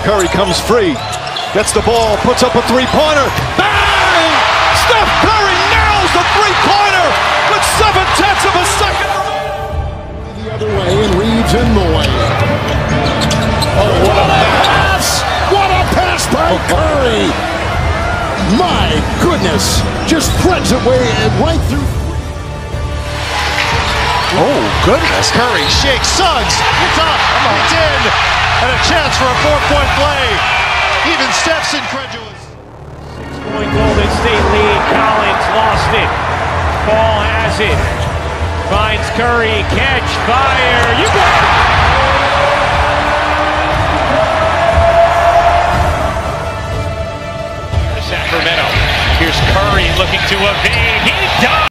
Curry comes free, gets the ball, puts up a three-pointer. Bang! Steph Curry nails the three-pointer with 7/10 of a second. The other way, and Reeves in the way. Oh, what a pass! What a pass by Curry! My goodness, just threads it way right through. Oh, goodness. Curry shakes, Suggs, it's up, it's in, and a chance for a four-point play. Even Steph's incredulous. 6-point Golden State lead, Collins lost it. Paul has it, finds Curry, catch, fire, you got it! Sacramento, here's Curry looking to evade, he does!